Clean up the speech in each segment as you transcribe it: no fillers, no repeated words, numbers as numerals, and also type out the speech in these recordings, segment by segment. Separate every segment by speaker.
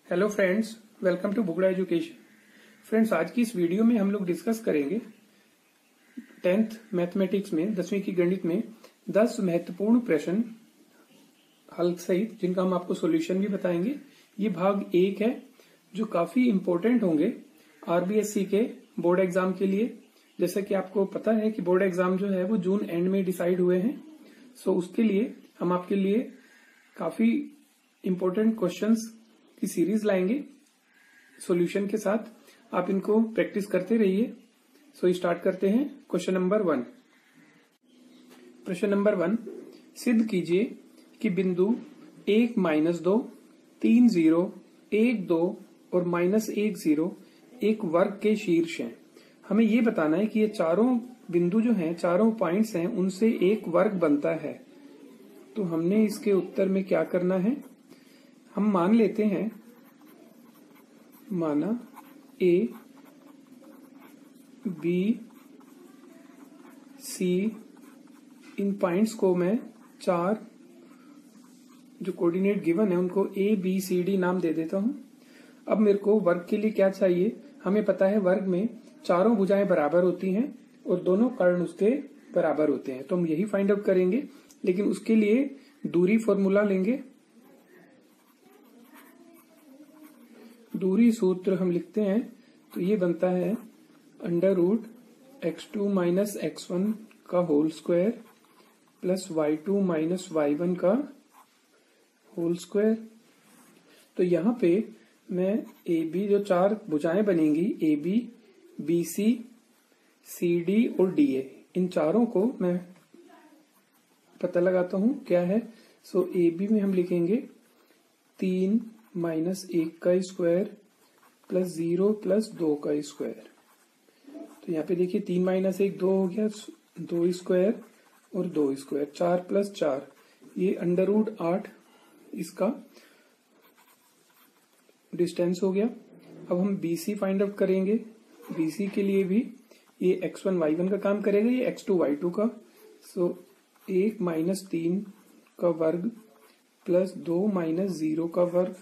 Speaker 1: Hello friends, welcome to Bugda education. Friends, आज की इस वीडियो में हम लोग डिस्कस करेंगे 10th मैथमेटिक्स में 10वीं की गणित में 10 महत्वपूर्ण प्रश्न हल सहित जिनका हम आपको सॉल्यूशन भी बताएंगे। ये भाग 1 है जो काफी इंपॉर्टेंट होंगे आरबीएससी के बोर्ड एग्जाम के लिए। जैसा कि आपको पता है कि बोर्ड एग्जाम जो है वो जून एंड में डिसाइड हुए हैं। सो उसके लिए हम आपके लिए काफी इंपॉर्टेंट क्वेश्चंस की सीरीज लाएंगे सॉल्यूशन के साथ। आप इनको प्रैक्टिस करते रहिए। सो स्टार्ट करते हैं। Question number 1। प्रश्न नंबर 1, सिद्ध कीजिए कि बिंदु 1, -2, 3, 0, 1, 2 और -1, 0 एक वर्ग के शीर्ष हैं। हमें ये बताना है कि ये चारों बिंदु जो हैं, चारों पॉइंट्स हैं, उनसे एक वर्ग बनता है। तो हमने इसके उत्तर में क्या करना है, हम मान लेते हैं, माना ए, बी, सी, इन पॉइंट्स को मैं चार जो कोऑर्डिनेट गिवन है उनको ए, बी, सी, डी नाम दे देता हूं। अब मेरे को वर्ग के लिए क्या चाहिए, हमें पता है वर्ग में चारों भुजाएं बराबर होती हैं और दोनों कर्ण उसके बराबर होते हैं। तो हम यही फाइंड आउट करेंगे, लेकिन उसके लिए दूरी फॉर्मूला लेंगे। दूरी सूत्र हम लिखते हैं तो ये बनता है √x2 - x1 का whole square plus y2 - y1 का होल स्क्वायर। तो यहाँ पे मैं ए बी जो चार भुजाएं बनेंगी, A B, B C, C D और डी ए, इन चारों को मैं पता लगाता हूं क्या है। सो ए बी में हम लिखेंगे 3 - 1 का स्क्वायर प्लस 0 प्लस 2 का स्क्वायर। तो यहाँ पे देखिए 3 - 1 2 हो गया, 2 स्क्वायर और 2 स्क्वायर, 4 प्लस 4, ये √8 इसका डिस्टेंस हो गया। अब हम BC फाइंड आउट करेंगे। BC के लिए भी ये x1 y1 का काम करेगा, ये x2 y2 का। सो 1 - 3 का वर्ग प्लस 2 - 0 का वर्ग,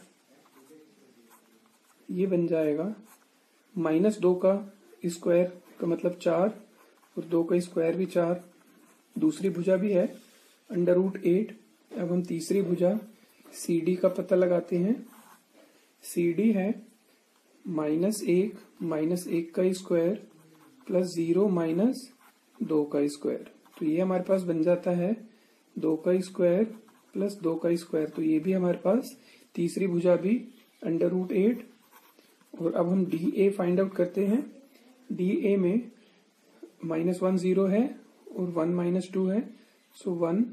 Speaker 1: ये बन जाएगा -2 का स्क्वायर का मतलब 4 और 2 का स्क्वायर भी 4। दूसरी भुजा भी है √8। अब हम तीसरी भुजा CD का पता लगाते हैं। CD है -1 - 1 का स्क्वायर प्लस 0 - 2 का स्क्वायर। तो ये हमारे पास बन जाता है 2 का स्क्वायर प्लस 2 का स्क्वायर। तो ये भी हमारे पास तीसरी भुजा भी √8। और अब हम DA फाइंड आउट करते हैं। DA में -1 0 है और 1 - 2 है। सो 1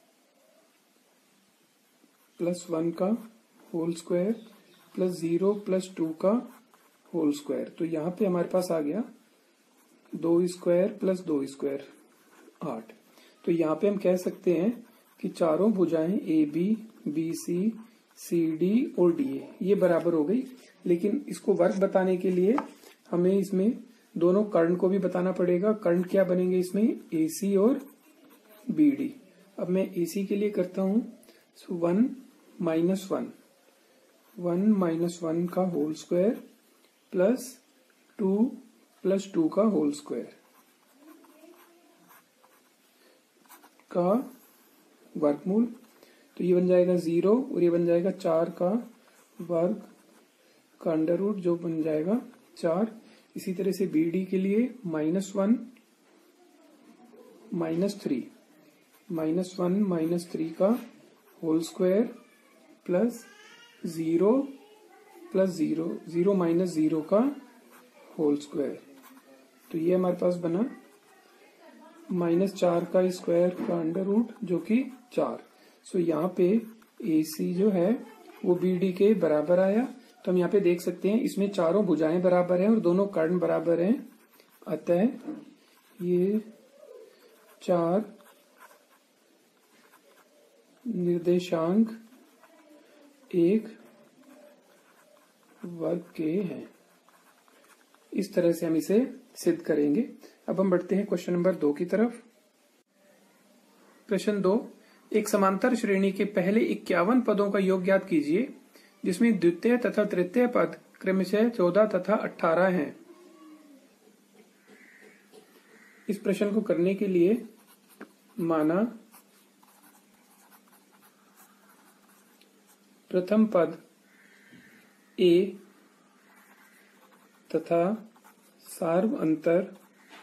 Speaker 1: + 1 का होल स्क्वायर प्लस 0 + 2 का होल स्क्वायर। तो यहाँ पे हमारे पास आ गया 2 स्क्वायर प्लस 2 स्क्वायर 8। तो यहाँ पे हम कह सकते हैं कि चारों भुजाएं A B, B C, C D और डी ए ये बराबर हो गई। लेकिन इसको वर्ग बताने के लिए हमें इसमें दोनों कर्ण को भी बताना पड़ेगा। कर्ण क्या बनेंगे इसमें, ए सी और बी डी। अब मैं ए सी के लिए करता हूं। सो 1 - 1 का होल स्क्वायर प्लस 2 + 2 का होल स्क्वायर का वर्गमूल। तो ये बन जाएगा 0 और ये बन जाएगा 4 का वर्ग का √ जो बन जाएगा 4। इसी तरह से BD के लिए -1 - 3 -1 - 3 का होल स्क्वायर प्लस 0 + 0 0 - 0 का होल स्क्वायर। तो ये हमारे पास बना -4 का स्क्वायर का √ जो कि 4। सो यहाँ पे AC जो है वो BD के बराबर आया। तो हम यहाँ पे देख सकते हैं इसमें चारों भुजाएं बराबर हैं और दोनों कर्ण बराबर हैं। अतः ये 4 निर्देशांक एक वर्ग के हैं। इस तरह से हम इसे सिद्ध करेंगे। अब हम बढ़ते हैं क्वेश्चन नंबर 2 की तरफ। प्रश्न 2, एक समांतर श्रेणी के पहले 51 पदों का योग ज्ञात कीजिए जिसमें द्वितीय तथा तृतीय पद क्रमशः 14 तथा 18 हैं। इस प्रश्न को करने के लिए माना प्रथम पद a तथा सार्व अंतर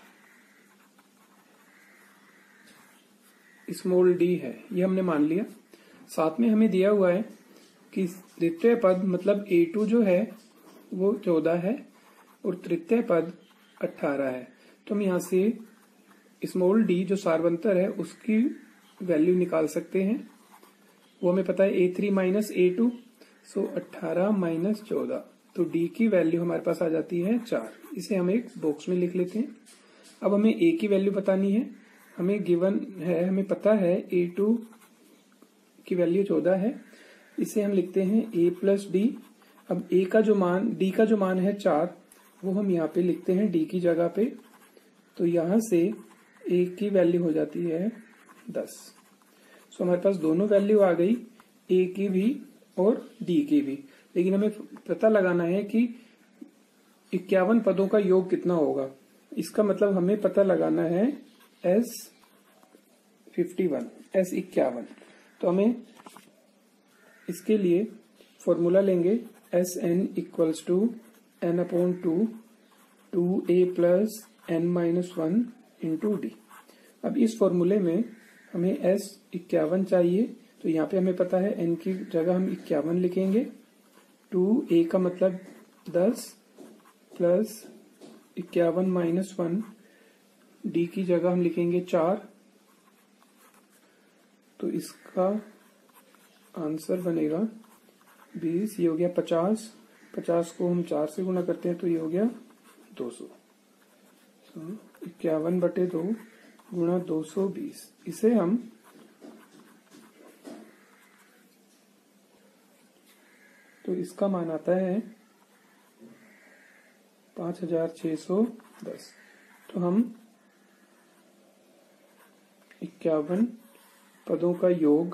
Speaker 1: स्मॉल d है, ये हमने मान लिया। साथ में हमें दिया हुआ है कि द्वितीय पद मतलब a2 जो है वो 14 है और तृतीय पद 18 है। तो हम यहाँ से स्मॉल d जो सार्वंतर है उसकी वैल्यू निकाल सकते हैं। वो हमें पता है a3 माइनस a2, सो 18 माइनस 14, तो d की वैल्यू हमारे पास आ जाती है 4। इसे हम एक बॉक्स में लिख लेते हैं। अब हमें a की वैल्यू बतानी है। हमें गिवन है, हमें पता है a2 की वैल्यू 14 है। इसे हम लिखते हैं a प्लस डी। अब a का जो मान, d का जो मान है 4, वो हम यहाँ पे लिखते हैं d की जगह पे। तो यहाँ से a की वैल्यू हो जाती है 10। सो हमारे पास दोनों वैल्यू आ गई, a की भी और d की भी। लेकिन हमें पता लगाना है कि 51 पदों का योग कितना होगा। इसका मतलब हमें पता लगाना है S51। तो हमें इसके लिए फॉर्मूला लेंगे Sn equals to n/2 2a plus n-1 into D. अब इस फॉर्मूले में हमें S51 चाहिए, तो यहाँ पे हमें पता है n की जगह हम 51 लिखेंगे। 2a का मतलब 10 प्लस 51 माइनस 1, d की जगह हम लिखेंगे 4। तो इसका आंसर बनेगा 20, ये हो गया 50। 50 को हम 4 से गुणा करते हैं तो ये हो गया 200। 51/2 गुणा 220। इसे हम तो इसका मान आता है 5610। तो हम 51 पदों का योग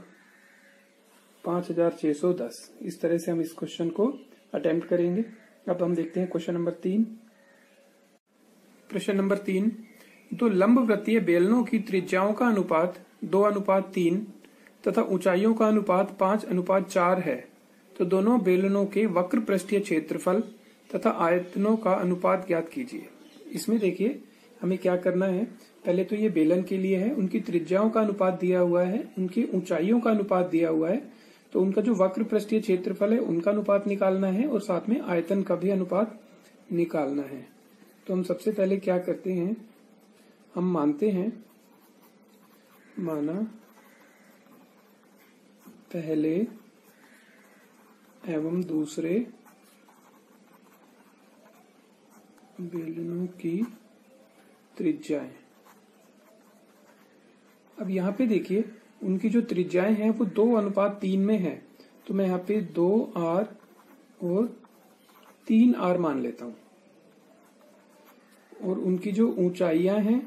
Speaker 1: 5610, इस तरह से हम इस क्वेश्चन को अटेम्प्ट करेंगे। अब हम देखते हैं क्वेश्चन नंबर 3। प्रश्न नंबर 3, दो लंबवृत्तीय बेलनों की त्रिज्याओं का अनुपात 2:3 तथा ऊंचाइयों का अनुपात 5:4 है, तो दोनों बेलनों के वक्र पृष्ठीय क्षेत्रफल तथा आयतनों का अनुपात ज्ञात कीजिए। इसमें देखिए हमें क्या करना है। पहले तो ये बेलन के लिए है, उनकी त्रिज्याओं का अनुपात दिया हुआ है, उनकी ऊंचाइयों का अनुपात दिया हुआ है, तो उनका जो वक्र पृष्ठीय क्षेत्रफल है उनका अनुपात निकालना है और साथ में आयतन का भी अनुपात निकालना है। तो हम सबसे पहले क्या करते हैं, हम मानते हैं, माना पहले एवं दूसरे बेलनों की त्रिज्याएं। अब यहाँ पे देखिए उनकी जो त्रिज्याएं हैं वो 2:3 में है, तो मैं यहाँ पे 2r और 3r मान लेता हूं। और उनकी जो ऊंचाइयां हैं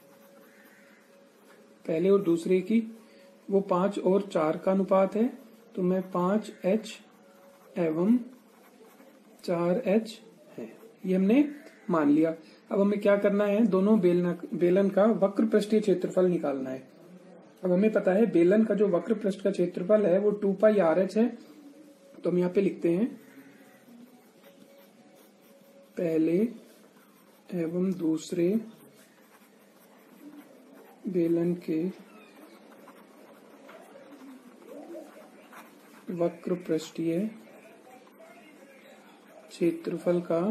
Speaker 1: पहले और दूसरे की, वो 5 और 4 का अनुपात है, तो मैं 5h एवं 4h है, ये हमने मान लिया। अब हमें क्या करना है, दोनों बेलन का वक्र पृष्ठीय क्षेत्रफल निकालना है। अब हमें पता है बेलन का जो वक्र पृष्ठ का क्षेत्रफल है वो 2πrh है, तो हम यहाँ पे लिखते हैं पहले एवं दूसरे बेलन के वक्र पृष्ठीय क्षेत्रफल का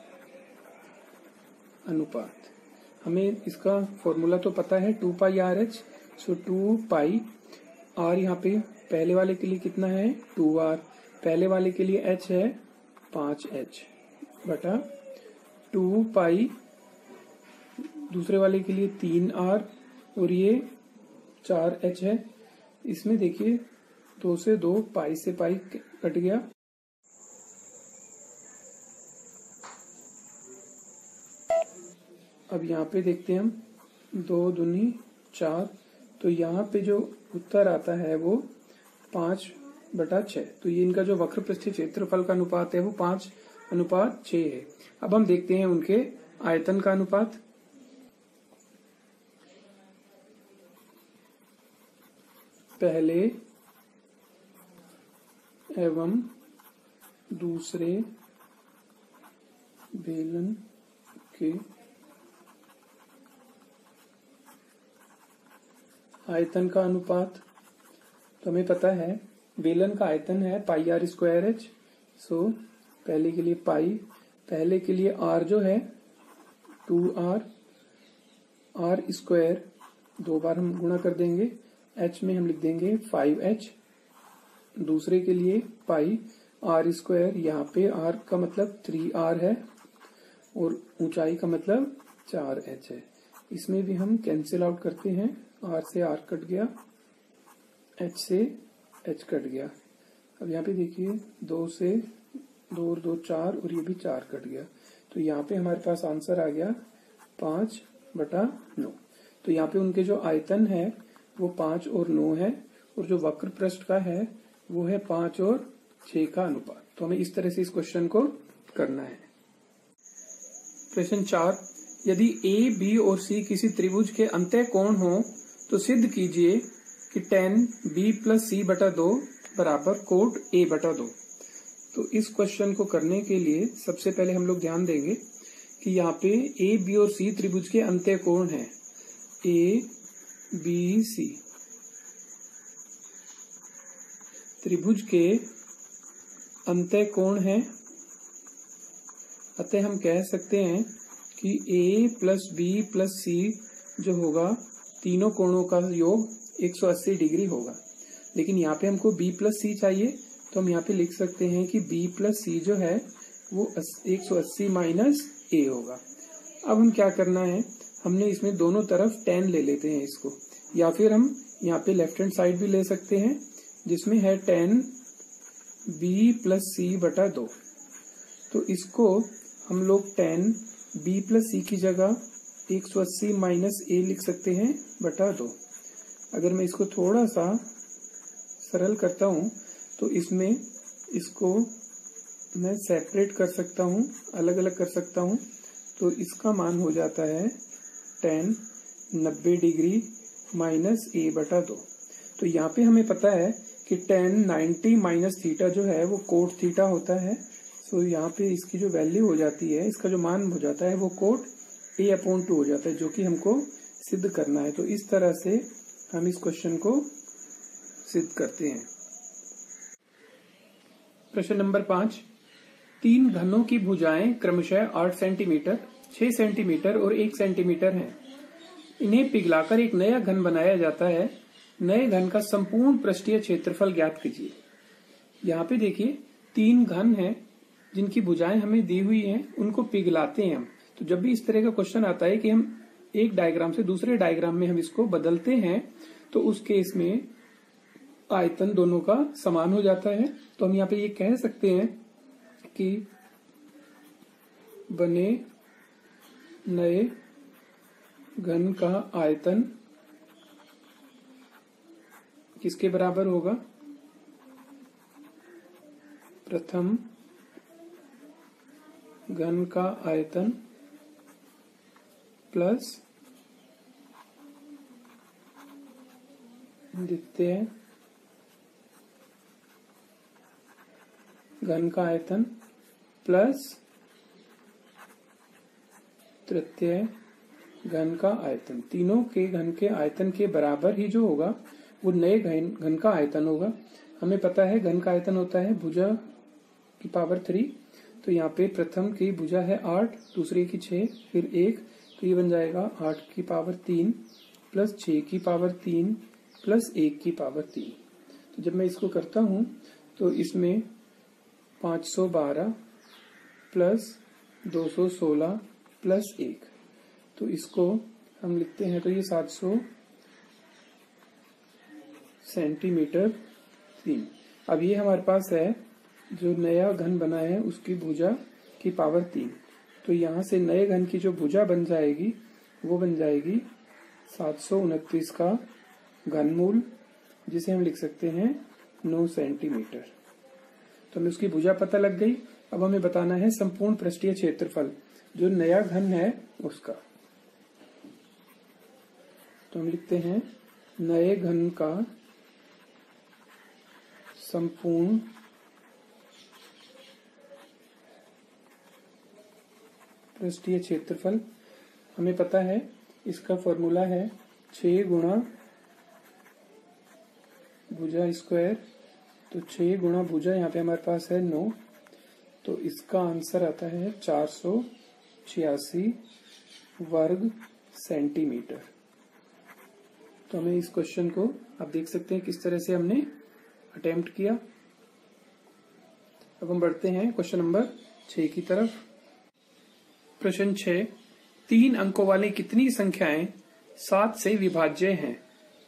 Speaker 1: अनुपात। हमें इसका फॉर्मूला तो पता है 2πrh, सो 2π r यहाँ पे पहले वाले के लिए कितना है 2r, पहले वाले के लिए h है 5h बटा 2π, दूसरे वाले के लिए 3r और ये 4h है। इसमें देखिए 2 से 2 पाई से पाई कट गया। अब यहाँ पे देखते हैं हम 2 दूनी 4, तो यहाँ पे जो उत्तर आता है वो 5 5/6। तो ये इनका जो वक्र पृष्ठीय क्षेत्रफल का अनुपात है वो 5:6 है। अब हम देखते हैं उनके आयतन का अनुपात। पहले एवं दूसरे बेलन के आयतन का अनुपात। तो हमें पता है बेलन का आयतन है πr²h। सो पहले के लिए पाई, पहले के लिए r जो है 2r, r², 2 बार हम गुणा कर देंगे, h में हम लिख देंगे 5h। दूसरे के लिए पाई r², यहाँ पे r का मतलब 3r है और ऊंचाई का मतलब 4h है। इसमें भी हम कैंसिल आउट करते हैं, r से r कट गया, h से h कट गया। अब यहाँ पे देखिए 2 से 2 और 2 4 और ये भी 4 कट गया। तो यहाँ पे हमारे पास आंसर आ गया 5/9। तो यहाँ पे उनके जो आयतन है वो 5 और 9 है और जो वक्र पृष्ठ का है वो है 5 और 6 का अनुपात। तो हमें इस तरह से इस क्वेश्चन को करना है। प्रश्न 4, यदि A, B और C किसी त्रिभुज के अंतः कोण हो तो सिद्ध कीजिए कि tan B + C/2 बराबर कोट A/2। तो इस क्वेश्चन को करने के लिए सबसे पहले हम लोग ध्यान देंगे कि यहाँ पे A, B और C त्रिभुज के अंतः कोण है। A, B, C त्रिभुज के अंतः कोण है। अतः हम कह सकते हैं कि A + B + C जो होगा तीनों कोणों का योग 180 डिग्री होगा। लेकिन यहाँ पे हमको B + C चाहिए, तो हम यहाँ पे लिख सकते हैं कि B + C जो है वो 180 - A होगा। अब हम क्या करना है, हमने इसमें दोनों तरफ tan ले लेते हैं इसको, या फिर हम यहाँ पे लेफ्ट हैंड साइड भी ले सकते हैं जिसमें है tan B + C/2। तो इसको हम लोग tan B + C की जगह 180 - A लिख सकते हैं बटा 2। अगर मैं इसको थोड़ा सा सरल करता हूं तो इसमें इसको मैं सेपरेट कर सकता हूं, अलग अलग कर सकता हूं। तो इसका मान हो जाता है tan 90 डिग्री - A/2। तो यहाँ पे हमें पता है कि tan 90 - थीटा जो है वो कोट थीटा होता है। सो यहाँ पे इसकी जो वैल्यू हो जाती है, इसका जो मान हो जाता है वो कोट A/2 हो जाता है, जो कि हमको सिद्ध करना है। तो इस तरह से हम इस क्वेश्चन को सिद्ध करते हैं। प्रश्न नंबर 5, 3 घनों की भुजाएं क्रमशः 8 सेंटीमीटर, 6 सेंटीमीटर और 1 सेंटीमीटर हैं। इन्हें पिघलाकर एक नया घन बनाया जाता है। नए घन का संपूर्ण पृष्ठीय क्षेत्रफल ज्ञात कीजिए। यहाँ पे देखिए 3 घन हैं जिनकी भुजाएं हमें दी हुई हैं, उनको पिघलाते हैं हम। तो जब भी इस तरह का क्वेश्चन आता है कि हम एक डायग्राम से दूसरे डायग्राम में हम इसको बदलते हैं तो उस केस में आयतन दोनों का समान हो जाता है। तो हम यहाँ पे ये कह सकते हैं कि बने नए घन का आयतन किसके बराबर होगा, प्रथम घन का आयतन प्लस द्वितीय घन का आयतन प्लस तृतीय घन का आयतन। तीनों के घन के आयतन के बराबर ही जो होगा वो नए घन का आयतन होगा। हमें पता है घन का आयतन होता है भुजा की पावर 3। तो यहाँ पे प्रथम की भुजा है 8, दूसरे की 6, फिर 1, तो ये बन जाएगा 8 की पावर 3 प्लस 6 की पावर 3 प्लस 1 की पावर 3। तो जब मैं इसको करता हूं तो इसमें 512 प्लस 216 प्लस 1, तो इसको हम लिखते हैं तो ये 700 सेंटीमीटर 3। अब ये हमारे पास है जो नया घन बना है उसकी भुजा की पावर 3। तो यहाँ से नए घन की जो भुजा बन जाएगी वो बन जाएगी 729 का घनमूल, जिसे हम लिख सकते हैं 9 सेंटीमीटर। तो हमें उसकी भुजा पता लग गई। अब हमें बताना है संपूर्ण पृष्ठीय क्षेत्रफल जो नया घन है उसका। तो हम लिखते हैं नए घन का संपूर्ण पृष्ठीय क्षेत्रफल। हमें पता है इसका फॉर्मूला है 6 गुणा भुजा स्क्वायर। तो 6 गुणा भुजा यहाँ पे हमारे पास है 9, तो इसका आंसर आता है 486 वर्ग सेंटीमीटर। तो हमें इस क्वेश्चन को आप देख सकते हैं किस तरह से हमने अटेम्प्ट किया। अब हम बढ़ते हैं क्वेश्चन नंबर 6 की तरफ। प्रश्न 6, 3 अंकों वाली कितनी संख्याएं 7 से विभाज्य हैं?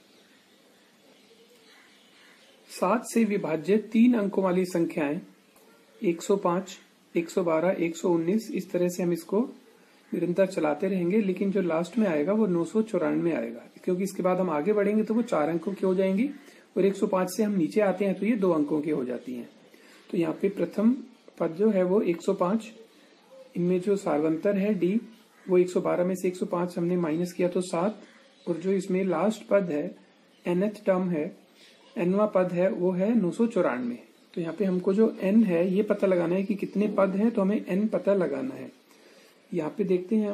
Speaker 1: 7 से विभाज्य 3 अंकों वाली संख्याएं 105, 112, 119, इस तरह से हम इसको निरंतर चलाते रहेंगे, लेकिन जो लास्ट में आएगा वो 994 आएगा, क्योंकि इसके बाद हम आगे बढ़ेंगे तो वो 4 अंकों की हो जाएंगी और 105 से हम नीचे आते हैं तो ये 2 अंकों की हो जाती हैं। तो यहाँ पे प्रथम पद जो है वो 105, इनमें जो सार्वंतर है डी वो 112 में से 105 हमने माइनस किया तो 7, और जो इसमें लास्ट पद है nth टर्म है, nवां पद है वो है 994। तो यहाँ पे हमको जो n है ये पता लगाना है कि कितने पद हैं, तो हमें n पता लगाना है। यहाँ पे देखते हैं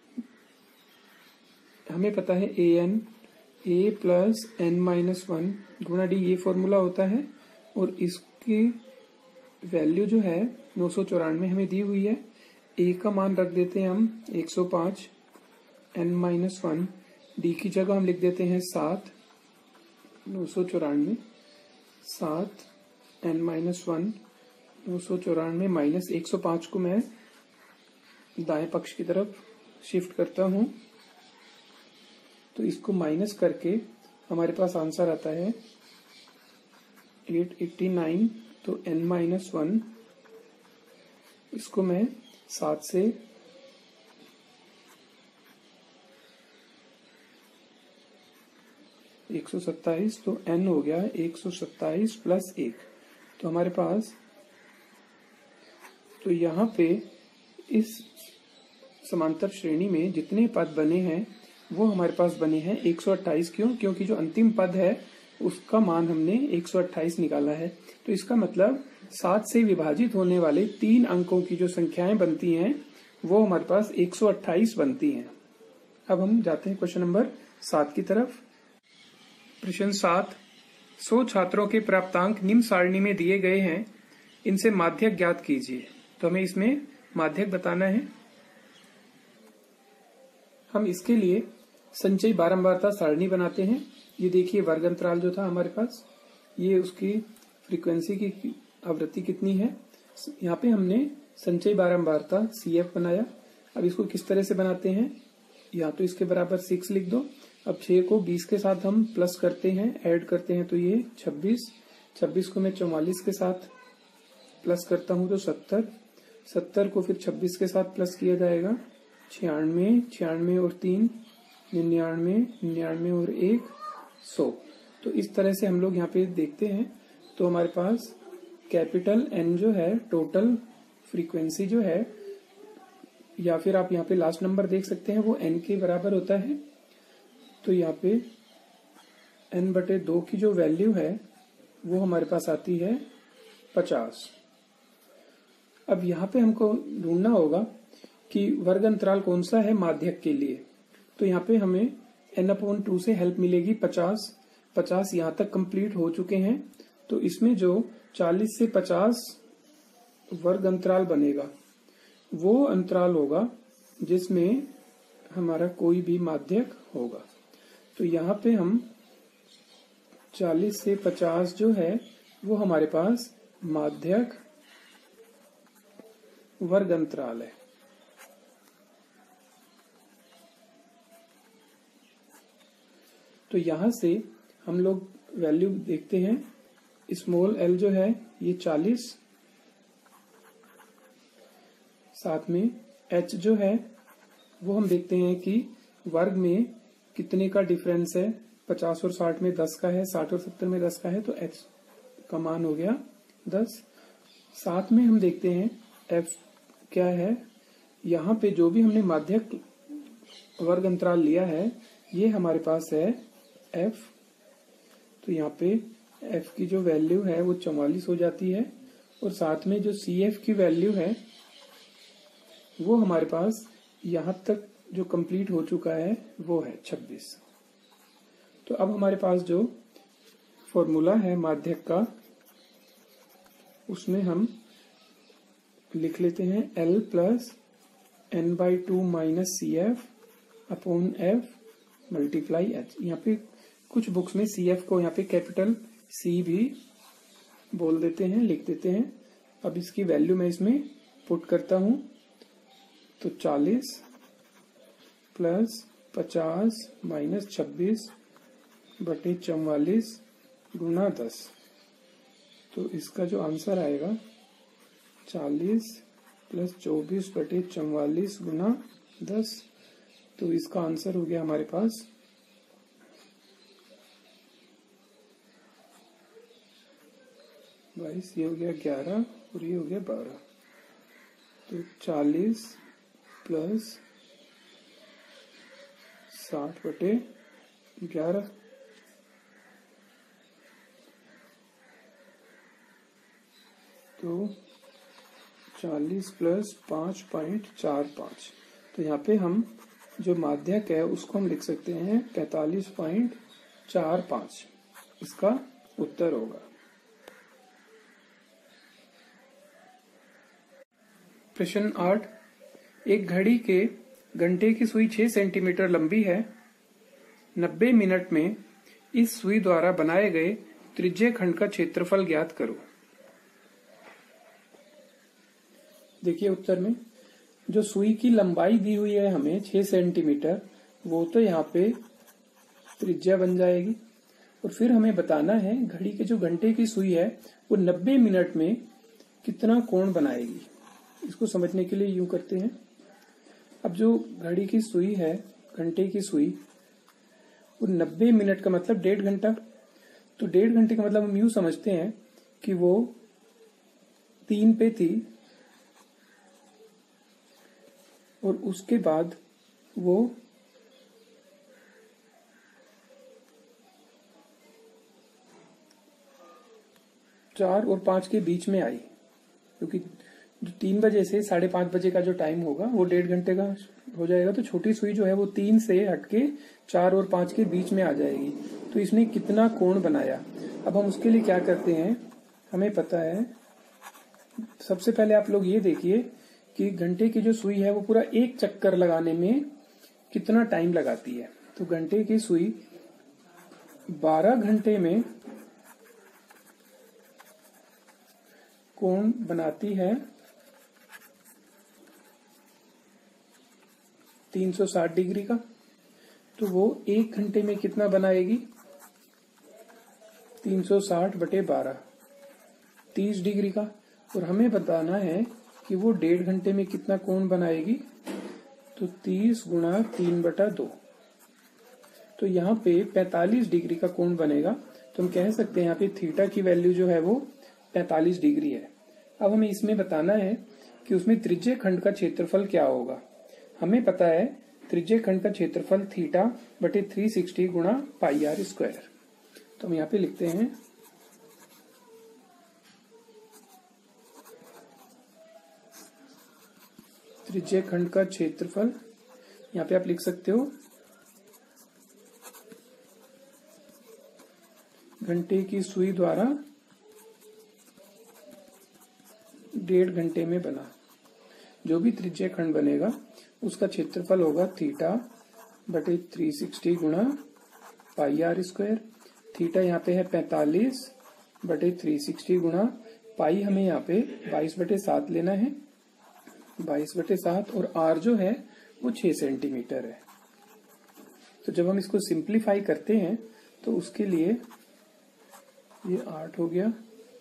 Speaker 1: हमें पता है a प्लस n-1 गुणा d, ये फॉर्मूला होता है, और इसकी वैल्यू जो है 994 हमें दी हुई है। a का मान रख देते हैं हम 105, n-1, d की जगह हम लिख देते हैं 7, 994, 7 n-1 994 माइनस 105 को मैं दाएं पक्ष की तरफ शिफ्ट करता हूं, तो इसको माइनस करके हमारे पास आंसर आता है 889। तो n-1 इसको मैं 7 से एक 127, तो n हो गया 127 प्लस 1। तो हमारे पास, तो यहाँ पे इस समांतर श्रेणी में जितने पद बने हैं वो हमारे पास बने हैं 128। क्यों? क्योंकि जो अंतिम पद है उसका मान हमने 128 निकाला है। तो इसका मतलब 7 से विभाजित होने वाले 3 अंकों की जो संख्याएं बनती हैं वो हमारे पास 128 बनती हैं। अब हम जाते हैं क्वेश्चन नंबर 7 की तरफ। प्रश्न 7, 100 छात्रों के प्राप्तांक निम्न सारणी में दिए गए हैं, इनसे माध्यक ज्ञात कीजिए। तो हमें इसमें माध्यक बताना है। हम इसके लिए संचयी बारंबारता सारणी बनाते हैं। ये देखिए वर्ग अंतराल जो था हमारे पास, ये उसकी फ्रीक्वेंसी की आवृत्ति कितनी है। यहाँ पे हमने संचयी बारंबारता CF बनाया। अब इसको किस तरह से बनाते हैं, या तो इसके बराबर 6 लिख दो। अब 6 को 20 के साथ हम प्लस करते हैं, ऐड करते हैं, तो ये 26 को मैं 44 के साथ प्लस करता हूं तो 70 को फिर 26 के साथ प्लस किया जाएगा, 96 और 3 99 और 1 100। तो इस तरह से हम लोग यहाँ पे देखते हैं। तो हमारे पास कैपिटल N जो है टोटल फ्रीक्वेंसी जो है, या फिर आप यहाँ पे लास्ट नंबर देख सकते हैं, वो N के बराबर होता है। तो यहाँ पे N/2 की जो वैल्यू है वो हमारे पास आती है 50। अब यहाँ पे हमको ढूंढना होगा कि वर्ग अंतराल कौन सा है माध्यक के लिए। तो यहाँ पे हमें n/2 से हेल्प मिलेगी 50 यहाँ तक कंप्लीट हो चुके हैं। तो इसमें जो 40 से 50 वर्ग अंतराल बनेगा वो अंतराल होगा जिसमें हमारा कोई भी माध्यक होगा। तो यहाँ पे हम 40 से 50 जो है वो हमारे पास माध्यक वर्ग अंतराल है। तो यहां से हम लोग वैल्यू देखते हैं, स्मॉल l जो है ये 40, साथ में h जो है वो हम देखते हैं कि वर्ग में कितने का डिफरेंस है, 50 और 60 में 10 का है, 60 और 70 में 10 का है, तो h का मान हो गया 10। साथ में हम देखते हैं f क्या है। यहाँ पे जो भी हमने माध्यक वर्ग अंतराल लिया है ये हमारे पास है f। तो यहाँ पे f की जो वैल्यू है वो 44 हो जाती है और साथ में जो CF की वैल्यू है वो हमारे पास यहाँ तक जो कंप्लीट हो चुका है वो है 26। तो अब हमारे पास जो फॉर्मूला है माध्यक का उसमें हम लिख लेते हैं L plus n/2 minus CF upon F multiply H। यहाँ पे कुछ बुक्स में CF को यहाँ पे कैपिटल C भी बोल देते हैं, लिख देते हैं। अब इसकी वैल्यू मैं इसमें पुट करता हूं तो 40 प्लस 50 माइनस 26 बटे 44 गुना 10। तो इसका जो आंसर आएगा 40 प्लस 24 बटे 44 गुना 10। तो इसका आंसर हो गया हमारे पास 22, ये हो गया 11 और ये हो गया 12। तो 40 प्लस 60 बटे 11 तो 40 प्लस 5.45। तो यहाँ पे हम जो माध्यक है उसको हम लिख सकते हैं 45.45। इसका उत्तर होगा। प्रश्न 8, एक घड़ी के घंटे की सुई 6 सेंटीमीटर लंबी है। 90 मिनट में इस सुई द्वारा बनाए गए त्रिज्य खंड का क्षेत्रफल ज्ञात करो। देखिए उत्तर में जो सुई की लंबाई दी हुई है हमें 6 सेंटीमीटर, वो तो यहाँ पे त्रिज्या बन जाएगी। और फिर हमें बताना है घड़ी के जो घंटे की सुई है वो 90 मिनट में कितना कोण बनाएगी। इसको समझने के लिए यूं करते हैं। अब जो घड़ी की सुई है, घंटे की सुई, वो 90 मिनट का मतलब 1.5 घंटा। तो 1.5 घंटे का मतलब हम यूं समझते हैं कि वो 3 पे थी और उसके बाद वो 4 और 5 के बीच में आई, क्योंकि जो 3 बजे से 5:30 बजे का जो टाइम होगा वो 1.5 घंटे का हो जाएगा। तो छोटी सुई जो है वो 3 से हटके 4 और 5 के बीच में आ जाएगी। तो इसने कितना कोण बनाया। अब हम उसके लिए क्या करते हैं, हमें पता है। सबसे पहले आप लोग ये देखिए कि घंटे की जो सुई है वो पूरा एक चक्कर लगाने में कितना टाइम लगाती है। तो घंटे की सुई 12 घंटे में कोण बनाती है 360 डिग्री का। तो वो 1 घंटे में कितना बनाएगी, 360 बटे 12, 30 डिग्री का। और हमें बताना है कि वो 1.5 घंटे में कितना कोण बनाएगी, तो 30 गुणा 3/2। तो यहाँ पे 45 डिग्री का कोण बनेगा। तो हम कह सकते हैं यहाँ पे थीटा की वैल्यू जो है वो 45 डिग्री है। अब हमें इसमें बताना है कि उसमें त्रिज्य खंड का क्षेत्रफल क्या होगा। हमें पता है त्रिज्य खंड का क्षेत्रफल थीटा बटे 360 गुणा पाई आर स्क्वायर। तो हम यहाँ पे लिखते हैं त्रिज्य खंड का क्षेत्रफल। यहाँ पे आप लिख सकते हो घंटे की सुई द्वारा 1.5 घंटे में बना जो भी त्रिज्य खंड बनेगा उसका क्षेत्रफल होगा थीटा बटे 360 गुणा पाई आर स्क्वायर। थीटा यहाँ पे है 45 बटे 360 गुणा पाई, हमें यहाँ पे 22/7 लेना है, 22/7। और आर जो है वो 6 सेंटीमीटर है। तो जब हम इसको सिंप्लीफाई करते हैं तो उसके लिए ये 8 हो गया,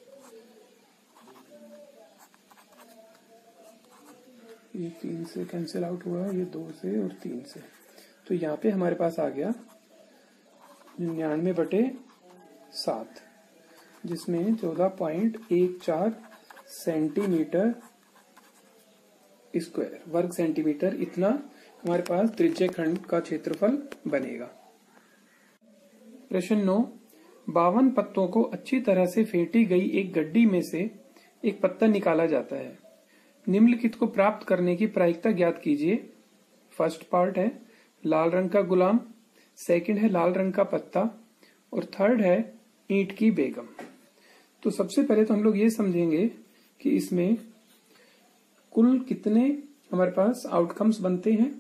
Speaker 1: ये 3 से कैंसिल आउट हुआ, ये 2 से और 3 से। तो यहाँ पे हमारे पास आ गया 99/7। जिसमें 14.14 सेंटीमीटर स्क्वायर, वर्ग सेंटीमीटर, इतना हमारे पास त्रिज्य खंड का क्षेत्रफल बनेगा। प्रश्न 9, 52 पत्तों को अच्छी तरह से फेंटी गई एक गड्डी में से एक पत्ता निकाला जाता है। निम्नलिखित को प्राप्त करने की प्रायिकता ज्ञात कीजिए। फर्स्ट पार्ट है लाल रंग का गुलाम, सेकंड है लाल रंग का पत्ता, और थर्ड है ईंट की बेगम। तो सबसे पहले तो हम लोग ये समझेंगे कि इसमें कुल कितने हमारे पास आउटकम्स बनते हैं।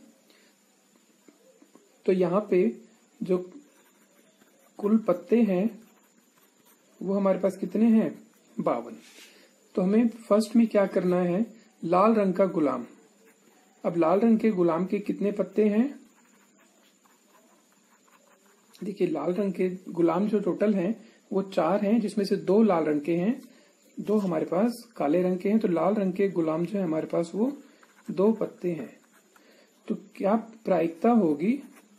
Speaker 1: तो यहाँ पे जो कुल पत्ते हैं वो हमारे पास कितने हैं, 52। तो हमें फर्स्ट में क्या करना है, लाल रंग का गुलाम। अब लाल रंग के गुलाम के कितने पत्ते हैं, देखिए लाल रंग के गुलाम जो टोटल हैं वो 4 हैं, जिसमें से 2 लाल रंग के हैं, 2 हमारे पास काले रंग के हैं। तो लाल रंग के गुलाम जो है हमारे पास वो 2 पत्ते हैं। तो क्या प्रायिकता होगी,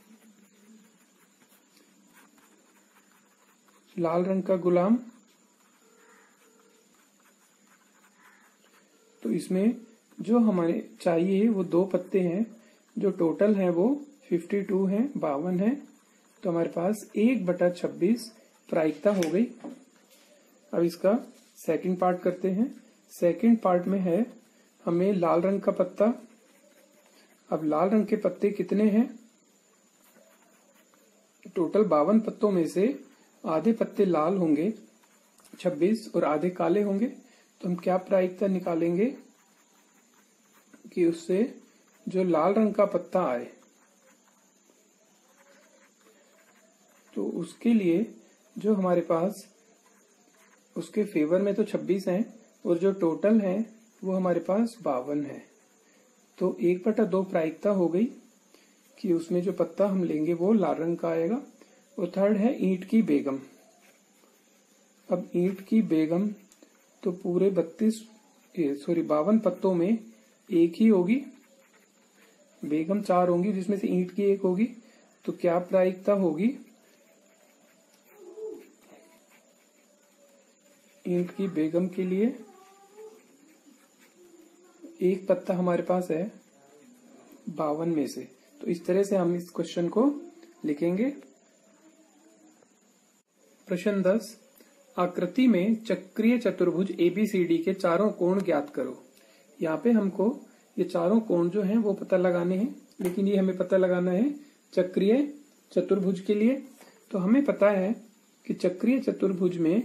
Speaker 1: लाल रंग का गुलाम, तो इसमें जो हमें चाहिए वो 2 पत्ते हैं, जो टोटल है वो 52 है, 52 है। तो हमारे पास 1/26 प्रायिकता हो गई। अब इसका सेकंड पार्ट करते हैं। सेकंड पार्ट में है हमें लाल रंग का पत्ता। अब लाल रंग के पत्ते कितने हैं, टोटल 52 पत्तों में से आधे पत्ते लाल होंगे 26 और आधे काले होंगे। तो हम क्या प्रायिकता निकालेंगे कि उससे जो लाल रंग का पत्ता आए तो उसके लिए जो हमारे पास उसके फेवर में तो 26 हैं और जो टोटल है वो हमारे पास 52 है। तो 1/2 प्रायिकता हो गई कि उसमें जो पत्ता हम लेंगे वो लाल रंग का आएगा। और थर्ड है ईंट की बेगम। अब ईंट की बेगम तो पूरे 52 पत्तों में एक ही होगी, बेगम 4 होंगी जिसमें से ईंट की 1 होगी। तो क्या प्रायिकता होगी, ईंट की बेगम के लिए 1 पत्ता हमारे पास है 52 में से। तो इस तरह से हम इस क्वेश्चन को लिखेंगे। प्रश्न 10, आकृति में चक्रीय चतुर्भुज ABCD के चारों कोण ज्ञात करो। यहाँ पे हमको ये चारों कोण जो हैं वो पता लगाने हैं, लेकिन ये हमें पता लगाना है चक्रीय चतुर्भुज के लिए। तो हमें पता है कि चक्रीय चतुर्भुज में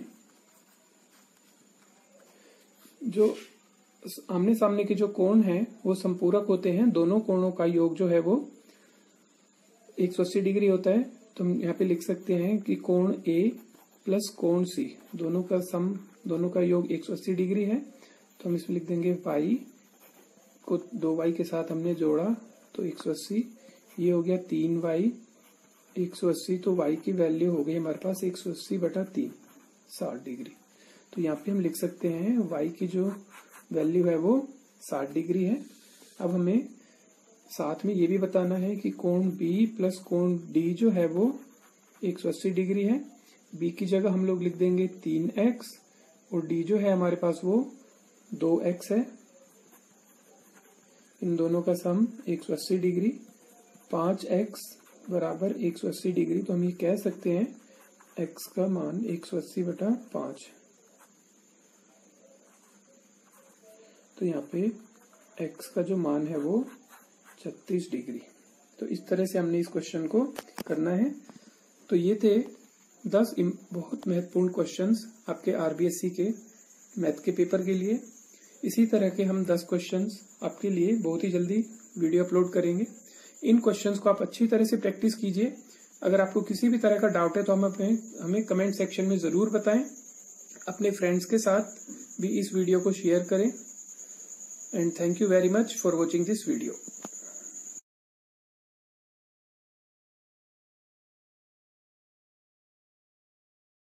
Speaker 1: जो आमने सामने के जो कोण हैं वो संपूरक होते हैं। दोनों कोणों का योग जो है वो 180 डिग्री होता है। तो हम यहाँ पे लिख सकते हैं कि कोण A प्लस कोण C, दोनों का सम, दोनों का योग 180 डिग्री है। तो हम इसमें लिख देंगे y को 2y के साथ हमने जोड़ा तो 180, ये हो गया 3y 180। तो y की वैल्यू हो गई हमारे पास 180/3, 60 डिग्री। तो यहाँ पे हम लिख सकते हैं y की जो वैल्यू है वो 60 डिग्री है। अब हमें साथ में ये भी बताना है कि कोण B प्लस कोण D जो है वो 180 डिग्री है। B की जगह हम लोग लिख देंगे 3x और D जो है हमारे पास वो 2x है। इन दोनों का सम 180 डिग्री, 5x बराबर 180 डिग्री। तो हम ये कह सकते हैं x का मान 180/5। तो यहाँ पे x का जो मान है वो 36 डिग्री। तो इस तरह से हमने इस क्वेश्चन को करना है। तो ये थे 10 बहुत महत्वपूर्ण क्वेश्चंस आपके RBSC के मैथ के पेपर के लिए। इसी तरह के हम 10 क्वेश्चंस आपके लिए बहुत ही जल्दी वीडियो अपलोड करेंगे। इन क्वेश्चंस को आप अच्छी तरह से प्रैक्टिस कीजिए। अगर आपको किसी भी तरह का डाउट है तो हमें कमेंट सेक्शन में जरूर बताएं। अपने फ्रेंड्स के साथ भी इस वीडियो को शेयर करें। And thank you very much for watching this video.